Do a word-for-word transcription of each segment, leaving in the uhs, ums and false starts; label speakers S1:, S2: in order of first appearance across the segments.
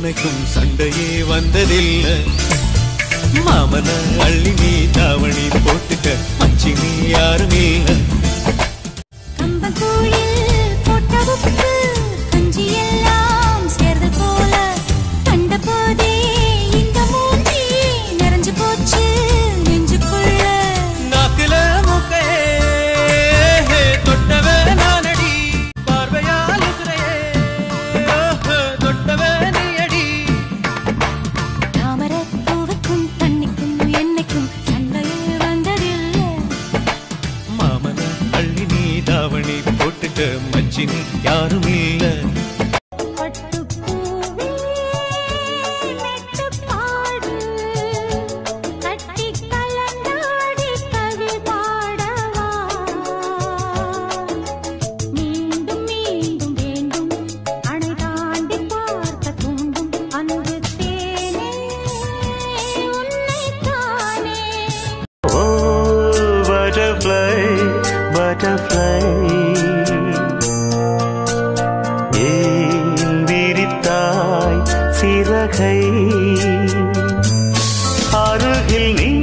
S1: என்னைக்கும் சண்டையே வந்ததில்லை. மாமன அள்ளி நீ தாவணி போட்டுக்க மச்சி நீ யாரும் இல்லை. மச்சினி யாரும் இல்ல.
S2: Butterfly, butterfly, சிறகை அருகில் நீ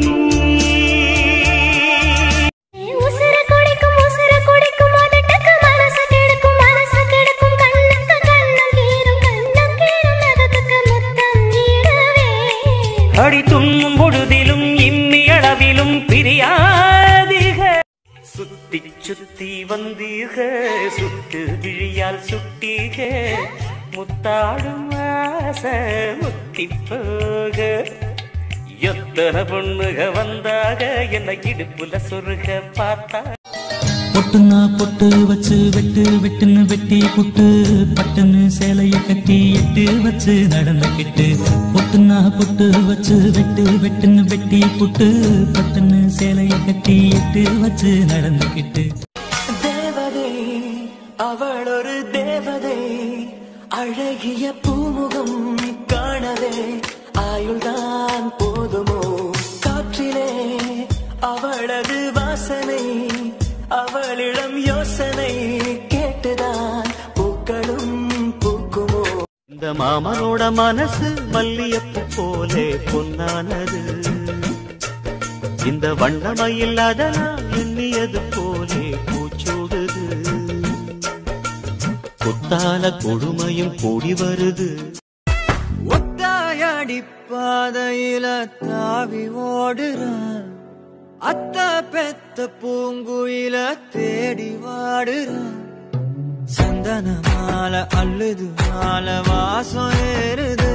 S3: உசுர கொடிக்கும் உசுர கொடிக்கும் அதட்டக்கு மனசு கெடுக்கும் மனசு கெடுக்கும் கண்ணுக்கு கண்ணம் கீரும் கண்ணம் கீரும் நகத்துக்கு முத்தம் ஈடவே
S2: அடி துண்ணும் பொழுதிலும் இம்மி அளவிலும் பிரியாதிக சுத்தி சுத்தி வந்தீக சுட்டு விழியால் சுட்டீக முத்தாடும் ஆசை முத்தி போக எத்தனை பொண்ணுக வந்தாக என்ன இடுப்புல சொருக பார்த்தா
S4: பொட்டுன்னா பொட்டு வச்சு வெட்டு வெட்டுன்னு வெட்டி புட்டு பட்டுன்னு சேலைய கட்டி எட்டு வச்சு நடந்துக்கிட்டு பொட்டுன்னா பொட்டு வச்சு வெட்டு வெட்டுன்னு வெட்டி புட்டு பட்டுன்னு சேலைய கட்டி எட்டு வச்சு நடந்துக்கிட்டு
S2: தேவதை அவள் ஒரு தேவதை அழகிய பூமுகம் காணவே ஆயுள்தான் போதுமோ காற்றிலே அவளது வாசனை அவளிடம் யோசனை கேட்டுதான் பூக்களும் பூக்குமோ. இந்த மாமனோட மனசு மல்லியப்பு போலே பொன்னானது. இந்த வண்ணமயில் அதனால் எண்ணியது போலே பூச்சூடுது. கொத்தால கொடுமையும் கூடி வருது. ஒத்தாயடி பாதையில தாவி ஓடுறான் அத்த பெத்த பூங்குயில தேடி வாடுறான். சந்தன மாலை அள்ளுது மாலை வாசம் ஏறுது.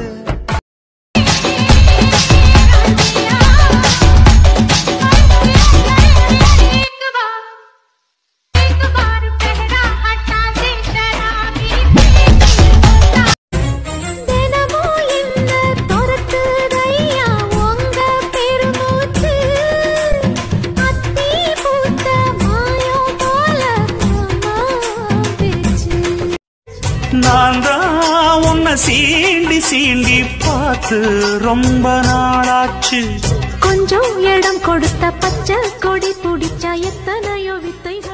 S2: நான் தான் உன்னை சீண்டி சீண்டி பார்த்து ரொம்ப நாளாச்சு.
S3: கொஞ்சம் இடம் கொடுத்த பச்சை கொடி பிடிச்சா எத்தனையோ வித்தைகள்.